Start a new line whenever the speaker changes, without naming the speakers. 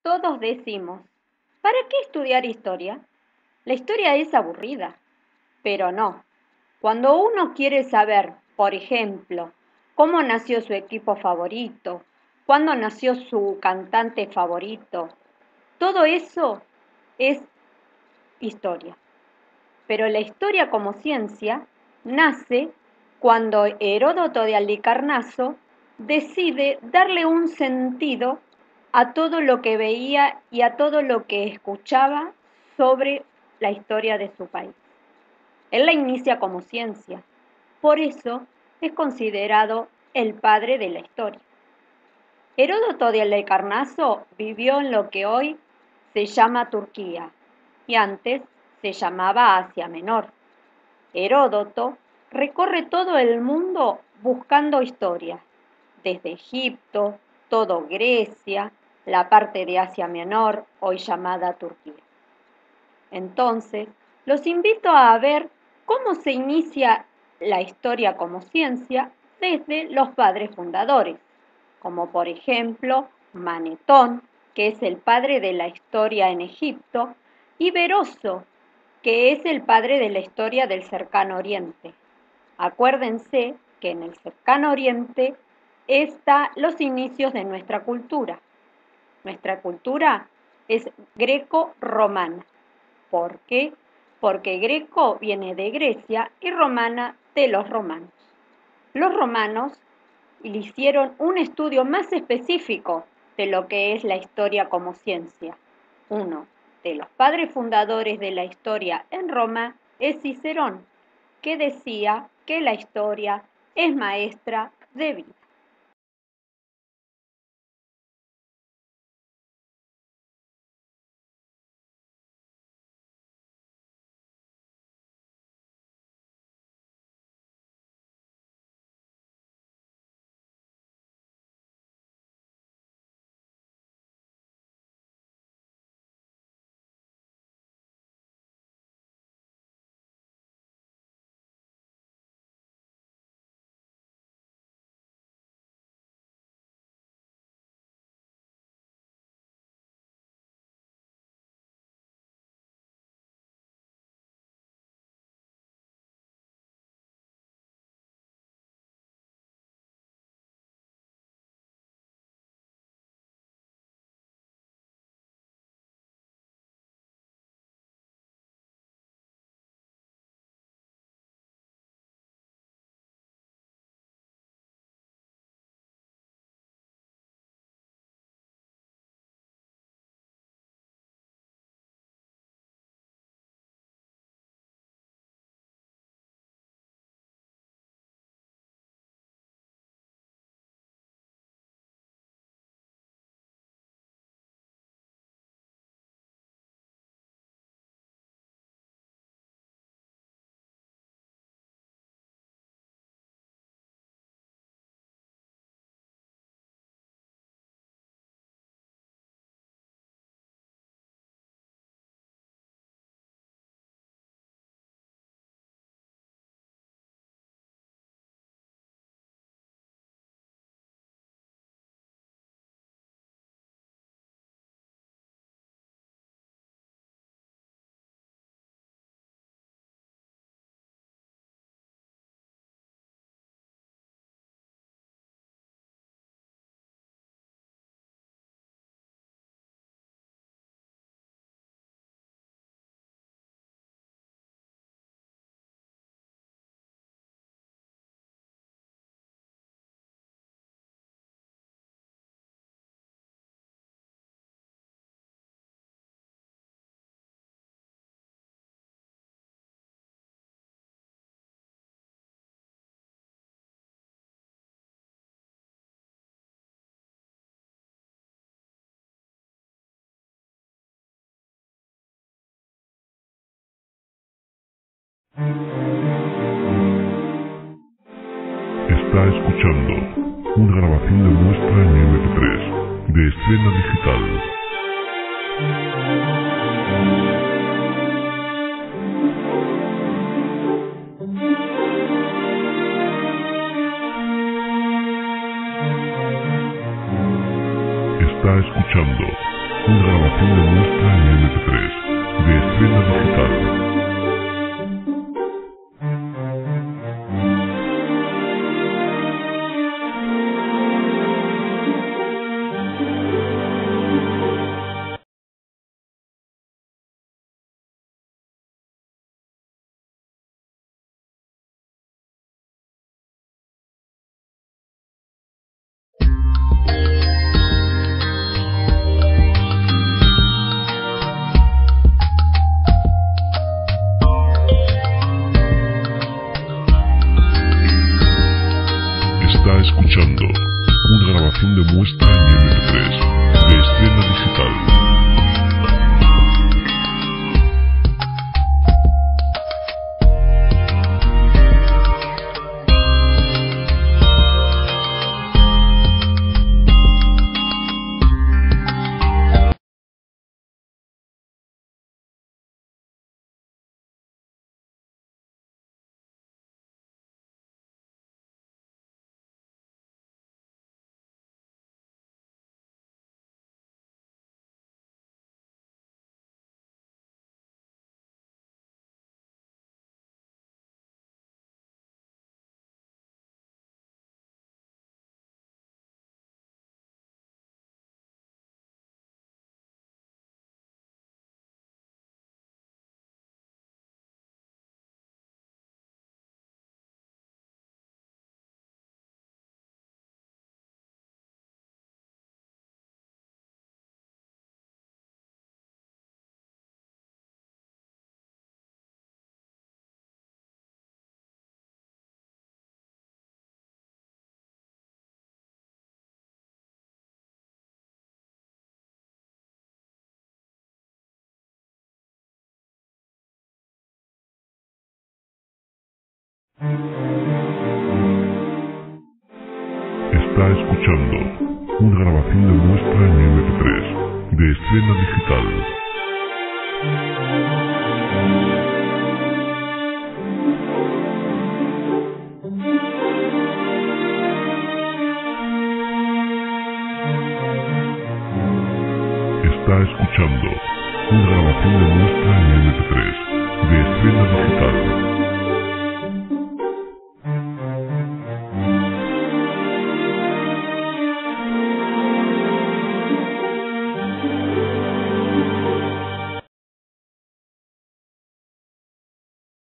Todos decimos, ¿para qué estudiar historia? La historia es aburrida, pero no. Cuando uno quiere saber, por ejemplo, cómo nació su equipo favorito, cuándo nació su cantante favorito, todo eso es historia. Pero la historia como ciencia nace cuando Heródoto de Halicarnaso decide darle un sentido a todo lo que veía y a todo lo que escuchaba sobre la historia de su país. Él la inicia como ciencia, por eso es considerado el padre de la historia. Heródoto de Halicarnaso vivió en lo que hoy se llama Turquía y antes se llamaba Asia Menor. Heródoto recorre todo el mundo buscando historias, desde Egipto, todo Grecia, la parte de Asia Menor, hoy llamada Turquía. Entonces, los invito a ver cómo se inicia la historia como ciencia desde los padres fundadores, como por ejemplo Manetón, que es el padre de la historia en Egipto, y Beroso, que es el padre de la historia del Cercano Oriente. Acuérdense que en el Cercano Oriente están los inicios de nuestra cultura. Nuestra cultura es greco-romana. ¿Por qué? Porque greco viene de Grecia y romana de los romanos. Los romanos le hicieron un estudio más específico de lo que es la historia como ciencia. Uno de los padres fundadores de la historia en Roma es Cicerón, que decía que la historia es maestra de vida.
Está escuchando una grabación de muestra en MP3 de Escena Digital. Está escuchando una grabación de muestra en MP3 de Escena Digital. Está escuchando una grabación de muestra en MP3 de Escena Digital. Está escuchando una grabación de muestra en MP3 de Escena Digital. Está escuchando una grabación de muestra en MP3 de Escena Digital.